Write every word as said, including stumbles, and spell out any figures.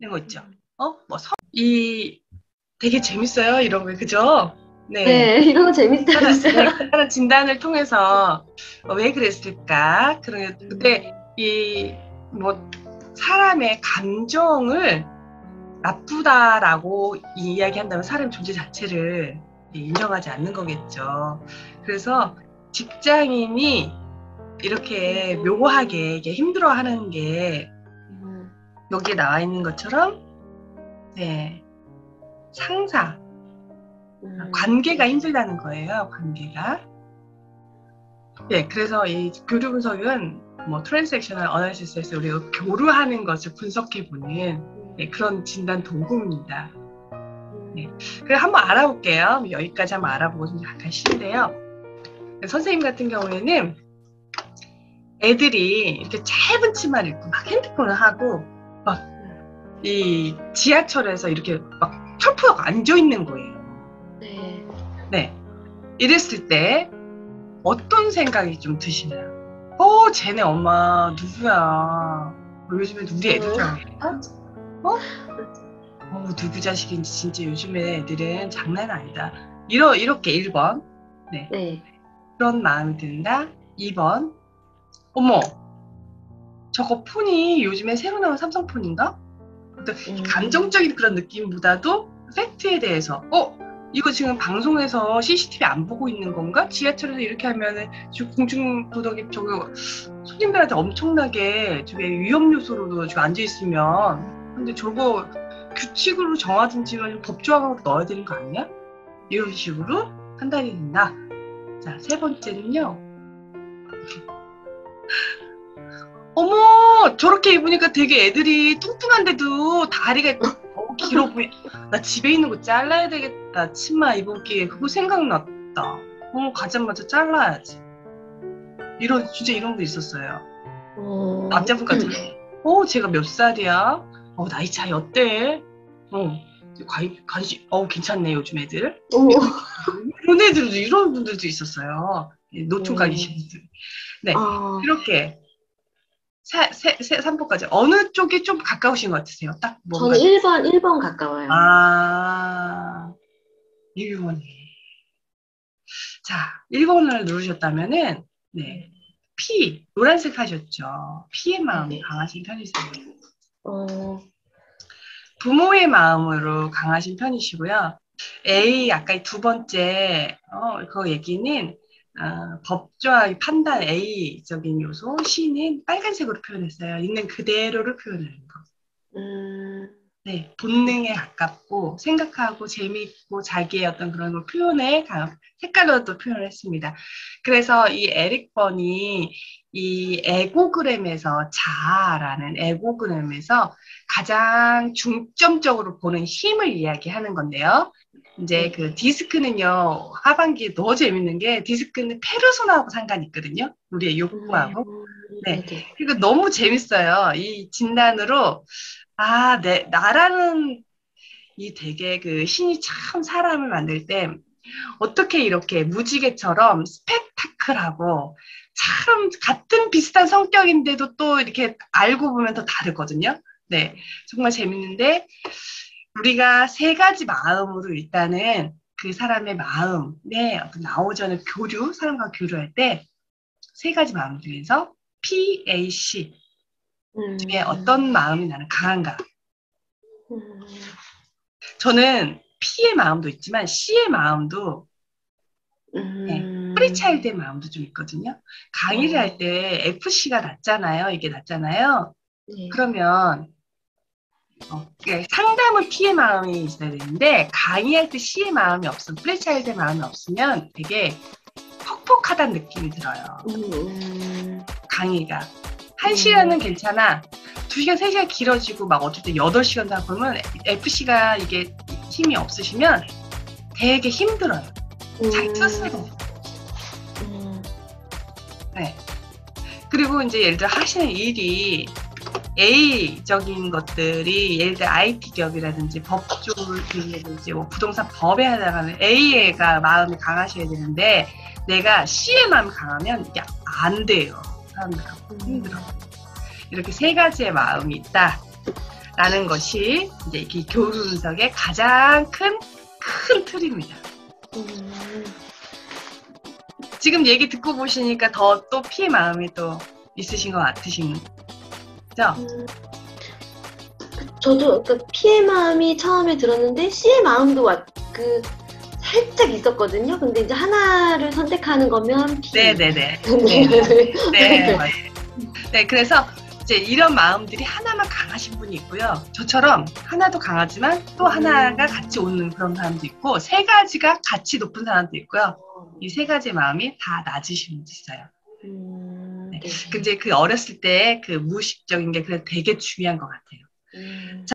거 있죠. 어? 뭐, 서, 이, 되게 재밌어요. 이런 거, 그죠? 네. 네, 이런 거 재밌다, 간단한, 진짜. 네, 간단한 진단을 통해서 어, 왜 그랬을까? 그런, 그때 이, 뭐, 사람의 감정을 나쁘다라고 이야기한다면 사람 존재 자체를 인정하지 않는 거겠죠. 그래서 직장인이 이렇게 묘하게 이게 힘들어하는 게 여기에 나와 있는 것처럼 네, 상사, 관계가 힘들다는 거예요. 관계가. 네, 그래서 이 교류 분석은 뭐 트랜잭셔널 어널리시스에서 우리가 교류하는 것을 분석해보는 네, 그런 진단 도구입니다. 네, 그럼 한번 알아볼게요. 여기까지 한번 알아보고 좀 약간 쉬운데요. 선생님 같은 경우에는 애들이 이렇게 짧은 치마를 입고 막 핸드폰을 하고 막 이 지하철에서 이렇게 막 철푸덕 앉아 있는 거예요. 네. 네. 이랬을 때 어떤 생각이 좀 드시나요? 어, 쟤네 엄마 누구야? 요즘에 우리 애들 잘 어? 어, 누구 자식인지 진짜 요즘에 애들은 장난 아니다. 이러, 이렇게 일 번. 네. 네. 그런 마음이 든다. 이 번. 어머, 저거 폰이 요즘에 새로 나온 삼성폰인가? 음. 감정적인 그런 느낌보다도 팩트에 대해서 어? 이거 지금 방송에서 씨씨티비 안 보고 있는 건가? 지하철에서 이렇게 하면은 공중도덕이 저거 손님들한테 엄청나게 저게 위험 요소로도 지금 앉아 있으면 근데 저거 규칙으로 정하든지만 법조항으로 넣어야 되는 거 아니야? 이런 식으로 판단이 된다. 자, 세 번째는요. 어머, 저렇게 입으니까 되게 애들이 뚱뚱한데도 다리가 너무 길어 보여. 나 집에 있는 거 잘라야 되겠다. 치마 입었기에 그거 생각났다. 어, 가자마자 잘라야지. 이런 진짜 이런 거 있었어요. 어... 남자분 같은 거. 어, 제가 몇 살이야? 어, 나이 차이 어때? 어, 관, 관심, 어, 괜찮네 요즘 애들. 이런 애들도 이런 분들도 있었어요. 노총각이신 분들. 네, 아... 그렇게. 삼 번까지 어느 쪽이 좀 가까우신 것 같으세요? 딱 뭔가. 저는 일 번, 일 번 가까워요. 아, 일 번이. 자, 일 번을 누르셨다면은, 네. P, 노란색 하셨죠? P의 마음이 네. 강하신 편이세요. 어... 부모의 마음으로 강하신 편이시고요. A, 아까 두 번째, 어, 그 얘기는, 어, 법조와 판단 A적인 요소, C는 빨간색으로 표현했어요. 있는 그대로를 표현하는 거. 음... 네, 본능에 가깝고 생각하고 재미있고 자기의 어떤 그런 걸 표현에 색깔로도 표현을 했습니다. 그래서 이 에릭 번이 이 에고그램에서 자아라는 에고그램에서 가장 중점적으로 보는 힘을 이야기하는 건데요. 이제 그 디스크는요, 하반기에 더 재밌는 게 디스크는 페르소나하고 상관이 있거든요. 우리의 욕구하고. 네. 그리고 너무 재밌어요. 이 진단으로 아, 네, 나라는 이 되게 그 신이 참 사람을 만들 때 어떻게 이렇게 무지개처럼 스펙타클하고 참 같은 비슷한 성격인데도 또 이렇게 알고 보면 더 다르거든요. 네, 정말 재밌는데 우리가 세 가지 마음으로 일단은 그 사람의 마음에 어떤 나오자는 교류, 사람과 교류할 때 세 가지 마음 중에서 P, A, C 중에 음. 어떤 마음이 나는 강한가? 음. 저는 P의 마음도 있지만 C의 마음도 음. 네, 프리차일드의 마음도 좀 있거든요. 강의를 할 때 에프씨가 낮잖아요. 이게 낮잖아요. 네. 그러면 어, 그러니까 상담은 P의 마음이 있어야 되는데 강의할 때 C의 마음이 없으면 프리차일드의 마음이 없으면 되게 퍽퍽하다는 느낌이 들어요. 음. 강의가. 한 시간은 괜찮아. 두 시간, 세 시간 길어지고 막 어쨌든 여덟 시간 다 보면 에프씨가 이게 힘이 없으시면 되게 힘들어요. 음. 자기 스스로. 음. 네. 그리고 이제 예를 들어 하시는 일이 A적인 것들이 예를 들어 아이티 기업이라든지 법조라든지 뭐 부동산 법에 해당하는 A가 마음이 강하셔야 되는데 내가 C의 마음이 강하면 이게 안 돼요. 사람들하고 힘들어. 이렇게 세 가지의 마음이 있다. 라는 것이 이제 이 교우 분석의 가장 큰, 큰 틀입니다. 음. 지금 얘기 듣고 보시니까 더 또 피의 마음이 또 있으신 것 같으신 죠? 음. 저도 그러니까 P의 마음이 처음에 들었는데 C의 마음도 왔, 그 살짝 있었거든요. 근데 이제 하나를 선택하는 거면 P. 네네네. 네, 네, 네, 맞아요. 네, 그래서 이제 이런 마음들이 하나만 강하신 분이 있고요. 저처럼 하나도 강하지만 또 하나가 같이 오는 그런 사람도 있고, 세 가지가 같이 높은 사람도 있고요. 이 세 가지 마음이 다 낮으신 분도 있어요. 음, 네. 네. 근데 그 어렸을 때 그 무의식적인 게 그래도 되게 중요한 것 같아요. 음.